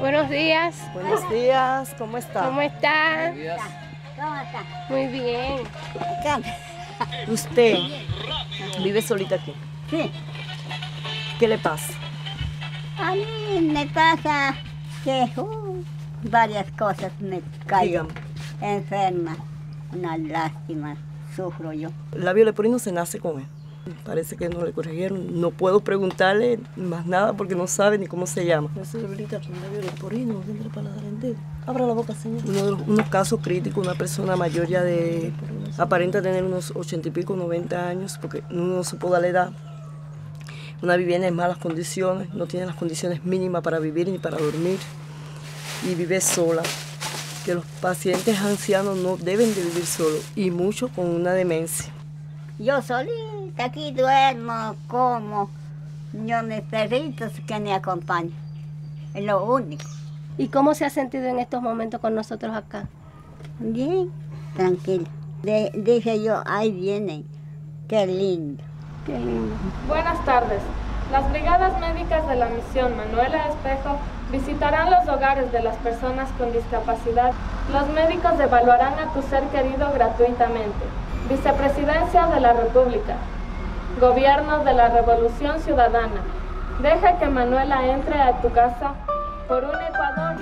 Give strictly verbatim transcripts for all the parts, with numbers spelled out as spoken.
Buenos días. Buenos días, ¿cómo está? ¿Cómo está? Buenos días. ¿Cómo está? Muy bien. ¿Usted vive solita aquí? Sí. ¿Qué le pasa? A mí me pasa que uh, varias cosas me caigo enferma. Una lástima, sufro yo. El labio leporino se nace con él. Parece que no le corrigieron. No puedo preguntarle más nada porque no sabe ni cómo se llama. Esa señorita con labio leporino, dentro para dar el dedo. Abra la boca, señor. Uno de los, unos casos críticos, una persona mayor ya de... aparenta tener unos ochenta y pico, noventa años, porque uno no supo dar la edad. Una vivienda en malas condiciones, no tiene las condiciones mínimas para vivir ni para dormir. Y vive sola. Que los pacientes ancianos no deben de vivir solos, y mucho con una demencia. Yo solita aquí duermo, como, yo mis perritos que me acompañan, es lo único. ¿Y cómo se ha sentido en estos momentos con nosotros acá? Bien, tranquila. De, dije yo, ahí vienen, qué lindo. Qué lindo. Buenas tardes. Las brigadas médicas de la misión Manuela Espejo visitarán los hogares de las personas con discapacidad. Los médicos evaluarán a tu ser querido gratuitamente. Vicepresidencia de la República. Gobierno de la Revolución Ciudadana. Deja que Manuela entre a tu casa por un Ecuador.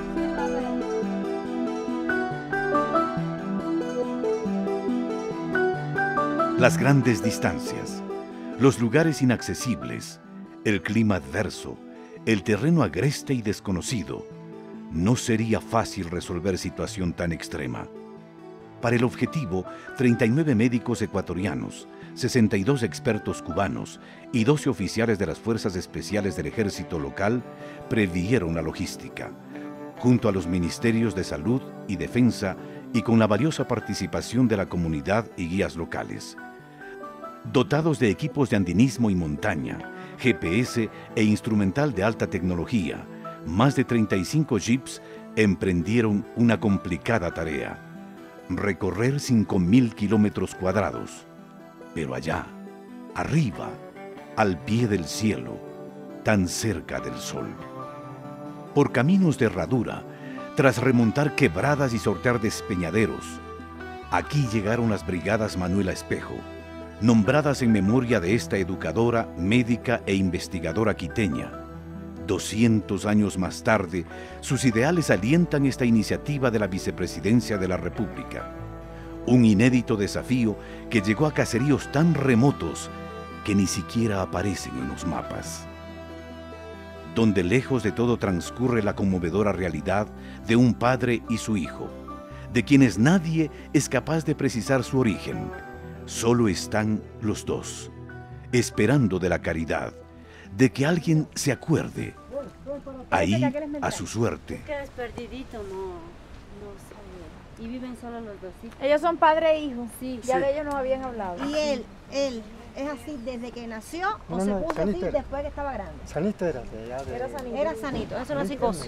Las grandes distancias, los lugares inaccesibles, el clima adverso, el terreno agreste y desconocido. No sería fácil resolver situación tan extrema. Para el objetivo, treinta y nueve médicos ecuatorianos, sesenta y dos expertos cubanos y doce oficiales de las Fuerzas Especiales del Ejército local previeron la logística, junto a los Ministerios de Salud y Defensa y con la valiosa participación de la comunidad y guías locales. Dotados de equipos de andinismo y montaña, G P S e instrumental de alta tecnología, más de treinta y cinco jeeps emprendieron una complicada tarea: recorrer cinco mil kilómetros cuadrados. Pero allá, arriba, al pie del cielo, tan cerca del sol. Por caminos de herradura, tras remontar quebradas y sortear despeñaderos, aquí llegaron las brigadas Manuela Espejo, nombradas en memoria de esta educadora, médica e investigadora quiteña. doscientos años más tarde, sus ideales alientan esta iniciativa de la Vicepresidencia de la República. Un inédito desafío que llegó a caseríos tan remotos que ni siquiera aparecen en los mapas. Donde lejos de todo transcurre la conmovedora realidad de un padre y su hijo, de quienes nadie es capaz de precisar su origen. Solo están los dos, esperando de la caridad, de que alguien se acuerde. Ahí, a su suerte. Que desperdidito, no, no sé. Y viven solo los dos. ¿Sí? Ellos son padre e hijo. Sí. Ya Sí. de ellos nos habían hablado. Y él, él, ¿es así desde que nació o No, se no, puso sanito así era. después que estaba grande? Sanito era de allá de... Era sanito. Era sanito, eso es una psicosis.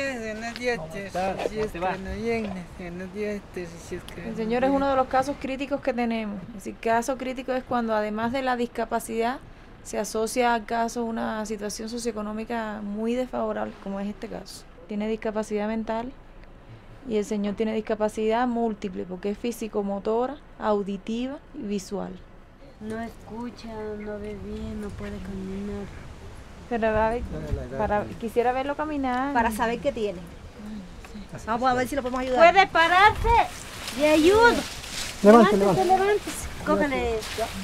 El señor es uno de los casos críticos que tenemos. Es decir, caso crítico es cuando además de la discapacidad se asocia al caso una situación socioeconómica muy desfavorable, como es este caso. Tiene discapacidad mental y el señor tiene discapacidad múltiple porque es físico-motora, auditiva y visual. No escucha, no ve bien, no puede caminar. Pero a ver, para, quisiera verlo caminar. Para saber qué tiene. Vamos a ver si lo podemos ayudar. ¿Puede pararse? ¡Le ayudo! Levante, Levántese, levante. levántese. Cógele.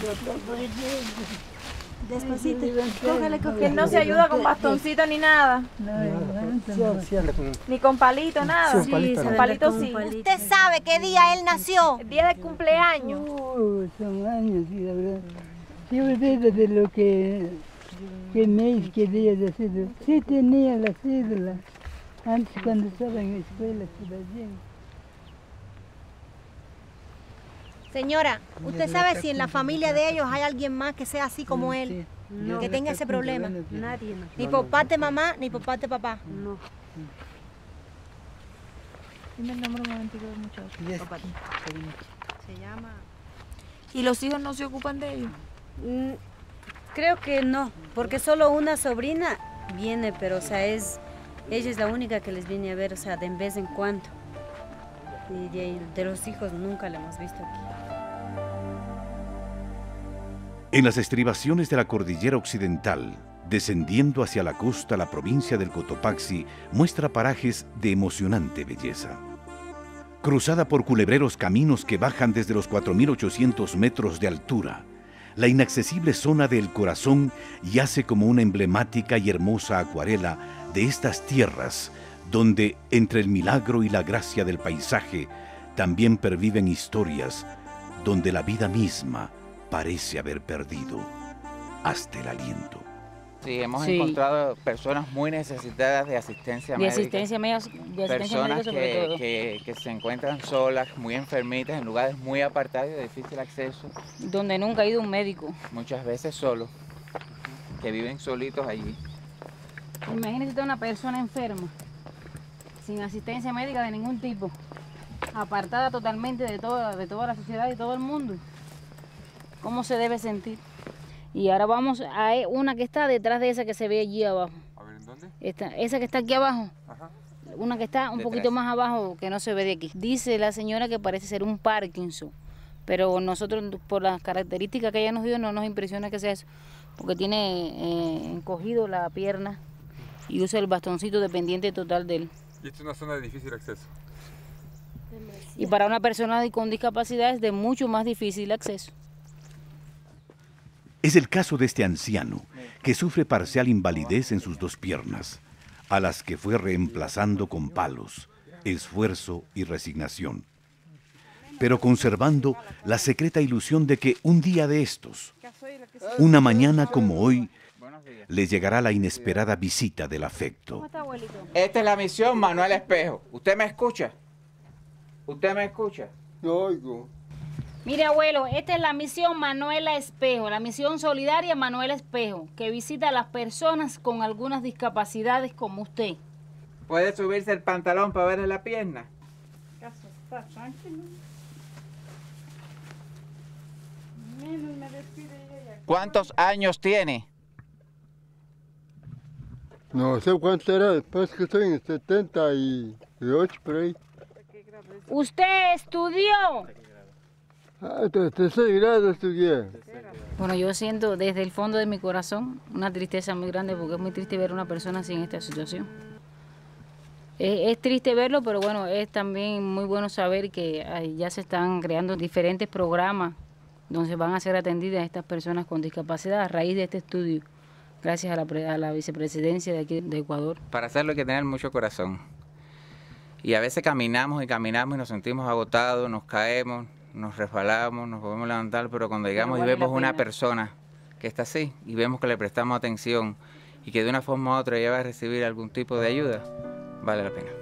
Despacito. Cógele, Que cógele. él no se ayuda con bastoncito ni nada, Sí, sí, anda con... ni con palito, nada. Sí, un palito, con no. palito con sí. un palito. ¿Usted sabe qué día él nació? El día del cumpleaños. Oh, son años, sí, la verdad. Yo olvido de lo que, que mes quería decir. Sí tenía la cédula, antes cuando estaba en la escuela, todavía. Señora, ¿usted sabe si en la familia de ellos hay alguien más que sea así como él? No. Que tenga ese problema. Nadie, no. Ni por parte de mamá, ni por parte de papá. No. Dime el nombre un momentico del muchacho. Yes. Papá. Se llama... ¿Y los hijos no se ocupan de ellos? Mm, Creo que no, porque solo una sobrina viene, pero o sea, es Ella es la única que les viene a ver, o sea, de vez en cuando. Y de, de los hijos nunca la hemos visto aquí. En las estribaciones de la cordillera occidental, descendiendo hacia la costa, la provincia del Cotopaxi muestra parajes de emocionante belleza. Cruzada por culebreros caminos que bajan desde los cuatro mil ochocientos metros de altura, la inaccesible zona del Corazón yace como una emblemática y hermosa acuarela de estas tierras, donde, entre el milagro y la gracia del paisaje, también perviven historias donde la vida misma parece haber perdido hasta el aliento. Sí, hemos Sí. encontrado personas muy necesitadas de asistencia De médica. asistencia médica, de asistencia Personas médica sobre que, todo. que, que se encuentran solas, muy enfermitas, en lugares muy apartados y de difícil acceso. Donde nunca ha ido un médico. Muchas veces solos, que viven solitos allí. Imagínese usted una persona enferma, sin asistencia médica de ningún tipo, apartada totalmente de toda, de toda la sociedad y todo el mundo. ¿Cómo se debe sentir? Y ahora vamos a una que está detrás de esa que se ve allí abajo. A ver, ¿en dónde? Esta, esa que está aquí abajo. Ajá. Una que está un Detrás. poquito más abajo que no se ve de aquí. Dice la señora que parece ser un Parkinson, pero nosotros por las características que ella nos dio no nos impresiona que sea eso, porque tiene eh, encogido la pierna y usa el bastoncito dependiente total de él. Y esta es una zona de difícil acceso. Y para una persona con discapacidad es de mucho más difícil acceso. Es el caso de este anciano que sufre parcial invalidez en sus dos piernas, a las que fue reemplazando con palos, esfuerzo y resignación, pero conservando la secreta ilusión de que un día de estos, una mañana como hoy, le llegará la inesperada visita del afecto. Esta es la misión Manuel Espejo. ¿Usted me escucha? ¿Usted me escucha? No oigo. Mire, abuelo, esta es la misión Manuela Espejo, la misión solidaria Manuela Espejo, que visita a las personas con algunas discapacidades como usted. ¿Puede subirse el pantalón para verle la pierna? ¿Cuántos años tiene? No sé cuánto era, después que estoy en setenta y ocho por ahí. ¿Usted estudió? Ah, tercer grado estudié. Bueno, yo siento desde el fondo de mi corazón una tristeza muy grande porque es muy triste ver a una persona así en esta situación. Es, es triste verlo, pero bueno, es también muy bueno saber que ay, ya se están creando diferentes programas donde van a ser atendidas estas personas con discapacidad a raíz de este estudio, gracias a la, pre- a la vicepresidencia de aquí de Ecuador. Para hacerlo hay que tener mucho corazón. Y a veces caminamos y caminamos y nos sentimos agotados, nos caemos, nos resbalamos, nos podemos levantar, pero cuando llegamos y vale vemos la una pena. persona que está así y vemos que le prestamos atención y que de una forma u otra ella va a recibir algún tipo de ayuda, vale la pena.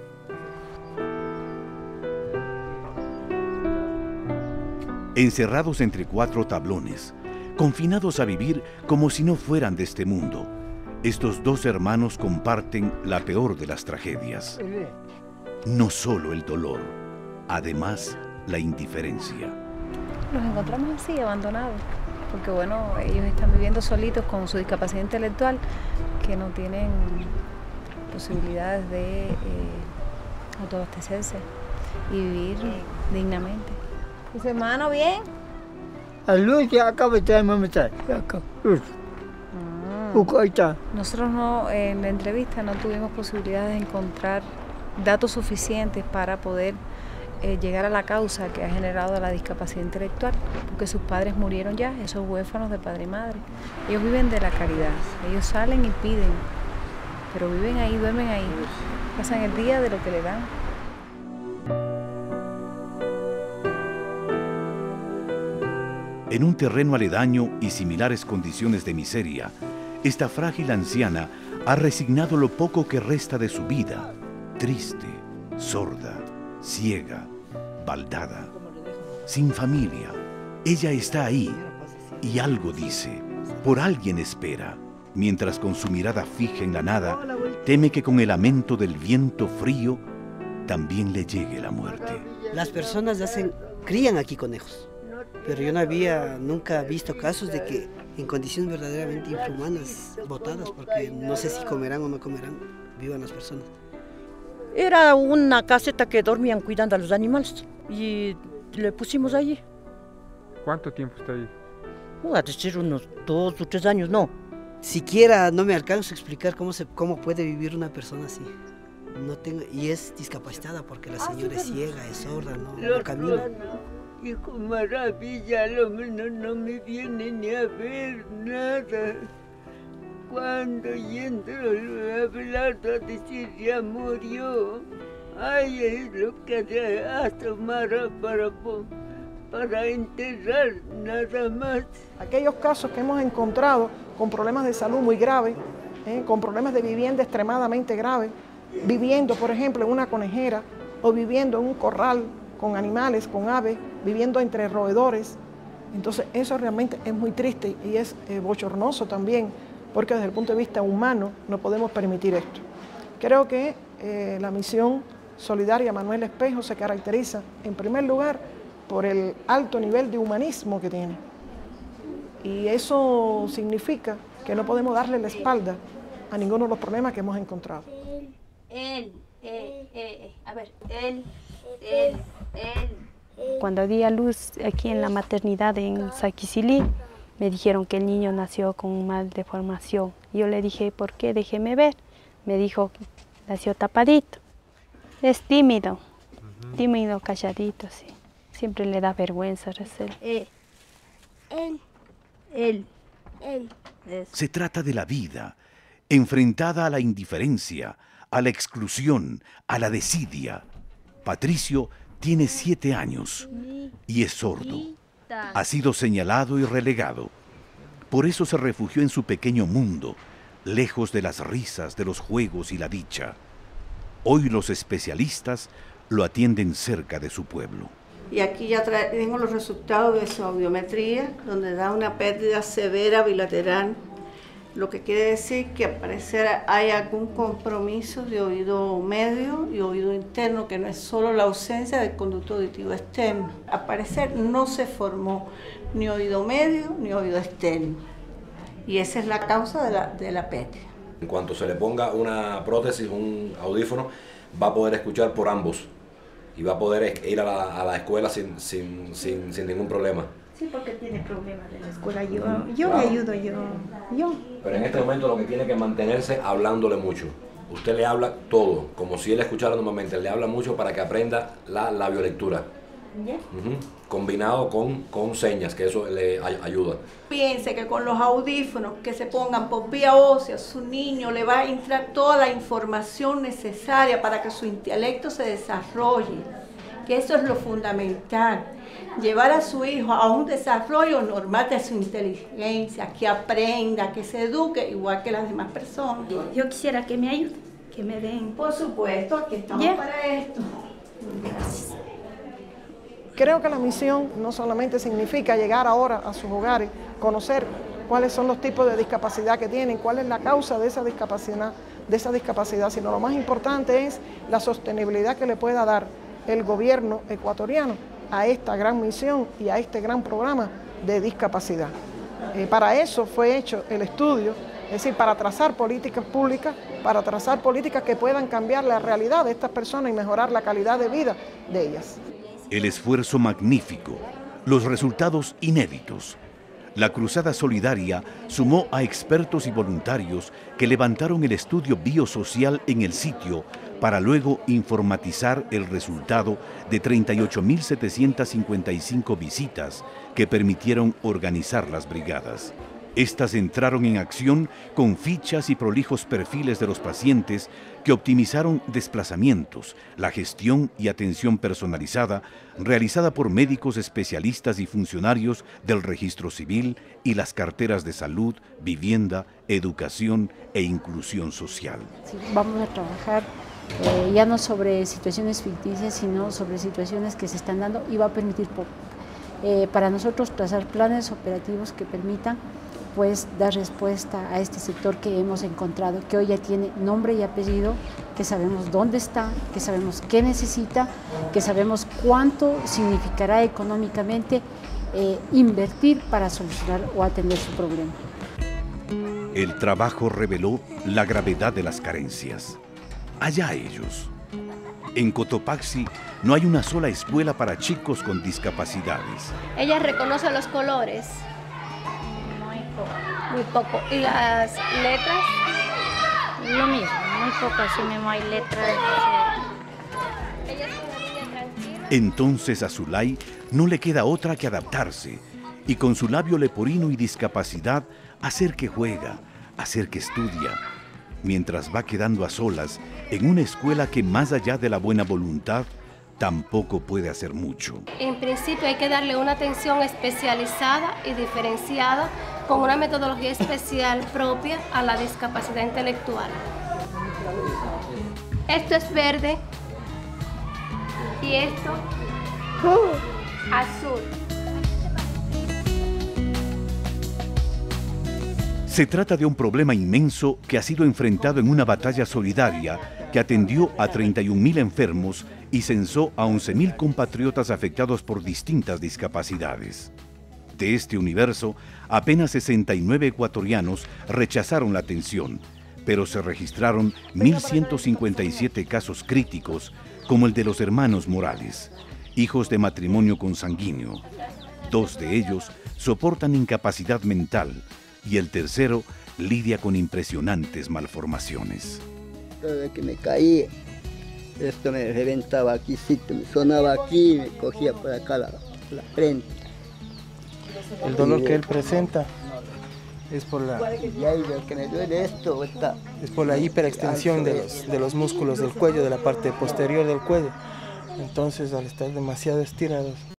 Encerrados entre cuatro tablones, confinados a vivir como si no fueran de este mundo, estos dos hermanos comparten la peor de las tragedias. No solo el dolor, además la indiferencia. Los encontramos así, abandonados, porque bueno, ellos están viviendo solitos con su discapacidad intelectual, que no tienen posibilidades de eh, autoabastecerse y vivir dignamente. ¿Y su hermano bien? A luz ya acaba de traer, mamá, está acá. Luz. Ah. Ahí está. Nosotros no, en la entrevista no tuvimos posibilidad de encontrar datos suficientes para poder eh, llegar a la causa que ha generado la discapacidad intelectual, porque sus padres murieron ya, esos huérfanos de padre y madre. Ellos viven de la caridad, ellos salen y piden, pero viven ahí, duermen ahí, pasan el día de lo que le dan. En un terreno aledaño y similares condiciones de miseria, esta frágil anciana ha resignado lo poco que resta de su vida, triste, sorda, ciega, baldada, sin familia. Ella está ahí y algo dice, por alguien espera, mientras con su mirada fija en la nada, teme que con el lamento del viento frío también le llegue la muerte. Las personas hacen, crían aquí conejos, pero yo no había nunca visto casos de que en condiciones verdaderamente inhumanas, botadas, porque no sé si comerán o no comerán. vivan las personas. Era una caseta que dormían cuidando a los animales y le pusimos allí. ¿Cuánto tiempo está ahí? Uh, ha de ser unos dos o tres años, no. Siquiera no me alcanzo a explicar cómo, se, cómo puede vivir una persona así. No tengo, y es discapacitada porque la señora es ciega, es sorda, no, no camina. Hijo, maravilla, lo menos no me viene ni a ver nada. Cuando yendo a hablar, a decir ya murió. Ay, es lo que se asomara para, para enterrar, nada más. Aquellos casos que hemos encontrado con problemas de salud muy graves, ¿eh? con problemas de vivienda extremadamente graves, viviendo, por ejemplo, en una conejera o viviendo en un corral con animales, con aves, viviendo entre roedores. Entonces eso realmente es muy triste y es eh, bochornoso también, porque desde el punto de vista humano no podemos permitir esto. Creo que eh, la misión solidaria Manuel Espejo se caracteriza, en primer lugar, por el alto nivel de humanismo que tiene. Y eso significa que no podemos darle la espalda a ninguno de los problemas que hemos encontrado. Él, eh, eh, a ver, él, él, él. Cuando di a luz aquí en la maternidad en Saquisilí, me dijeron que el niño nació con un mal de formación. Yo le dije, ¿por qué? Déjeme ver. Me dijo, nació tapadito. Es tímido, uh-huh. tímido, calladito, sí. Siempre le da vergüenza hacer. Él, él, él, él. Se trata de la vida, enfrentada a la indiferencia, a la exclusión, a la desidia. Patricio tiene siete años y es sordo. Ha sido señalado y relegado. Por eso se refugió en su pequeño mundo, lejos de las risas, de los juegos y la dicha. Hoy los especialistas lo atienden cerca de su pueblo. Y aquí ya tengo los resultados de su audiometría, donde da una pérdida severa bilateral, lo que quiere decir que al parecer hay algún compromiso de oído medio y oído interno, que no es solo la ausencia del conducto auditivo externo. Al parecer no se formó ni oído medio ni oído externo, y esa es la causa de la, de la pérdida. En cuanto se le ponga una prótesis, un audífono, va a poder escuchar por ambos y va a poder ir a la, a la escuela sin, sin, sin, sin ningún problema. Sí, porque tiene problemas en la escuela. Yo, yo claro. le ayudo, yo, yo. Pero en este momento lo que tiene que mantenerse hablándole mucho. Usted le habla todo, como si él escuchara normalmente. Le habla mucho para que aprenda la labiolectura. ¿Ya? Uh-huh. Combinado con, con señas, que eso le ay ayuda. Piense que con los audífonos que se pongan por vía ósea, su niño le va a entrar toda la información necesaria para que su intelecto se desarrolle. Que eso es lo fundamental. Llevar a su hijo a un desarrollo normal de su inteligencia, que aprenda, que se eduque igual que las demás personas. Yo quisiera que me ayuden, que me den. Por supuesto, aquí estamos yeah. para esto. Gracias. Creo que la misión no solamente significa llegar ahora a sus hogares, conocer cuáles son los tipos de discapacidad que tienen, cuál es la causa de esa discapacidad, de esa discapacidad, sino lo más importante es la sostenibilidad que le pueda dar el gobierno ecuatoriano a esta gran misión y a este gran programa de discapacidad. Eh, para eso fue hecho el estudio, es decir, para trazar políticas públicas, para trazar políticas que puedan cambiar la realidad de estas personas y mejorar la calidad de vida de ellas. El esfuerzo magnífico, los resultados inéditos. La Cruzada Solidaria sumó a expertos y voluntarios que levantaron el estudio biosocial en el sitio para luego informatizar el resultado de treinta y ocho mil setecientas cincuenta y cinco visitas que permitieron organizar las brigadas. Estas entraron en acción con fichas y prolijos perfiles de los pacientes que optimizaron desplazamientos, la gestión y atención personalizada realizada por médicos especialistas y funcionarios del registro civil y las carteras de salud, vivienda, educación e inclusión social. Sí, vamos a trabajar eh, ya no sobre situaciones ficticias, sino sobre situaciones que se están dando y va a permitir eh, para nosotros trazar planes operativos que permitan pues dar respuesta a este sector que hemos encontrado, que hoy ya tiene nombre y apellido, que sabemos dónde está, que sabemos qué necesita, que sabemos cuánto significará económicamente eh, invertir para solucionar o atender su problema. El trabajo reveló la gravedad de las carencias. allá ellos. En Cotopaxi no hay una sola escuela para chicos con discapacidades. Ella reconoce los colores. Muy poco. Muy poco. ¿Y las letras? Lo mismo, muy poco, así mismo hay letras. Ella es una niña tranquila. Entonces a Zulay no le queda otra que adaptarse y con su labio leporino y discapacidad hacer que juega, hacer que estudia, mientras va quedando a solas en una escuela que más allá de la buena voluntad tampoco puede hacer mucho. En principio hay que darle una atención especializada y diferenciada con una metodología especial propia a la discapacidad intelectual. Esto es verde y esto azul. Se trata de un problema inmenso que ha sido enfrentado en una batalla solidaria que atendió a treinta y un mil enfermos y censó a once mil compatriotas afectados por distintas discapacidades. De este universo, apenas sesenta y nueve ecuatorianos rechazaron la atención, pero se registraron mil ciento cincuenta y siete casos críticos, como el de los hermanos Morales, hijos de matrimonio consanguíneo. Dos de ellos soportan incapacidad mental y el tercero lidia con impresionantes malformaciones. Cada vez que me caía, esto me reventaba aquí, me sonaba aquí, me cogía por acá la, la frente. El dolor que él presenta es por la, y ahí lo que me duele esto está, es por la hiperextensión de los, de los músculos del cuello, de la parte posterior del cuello. Entonces, al estar demasiado estirados,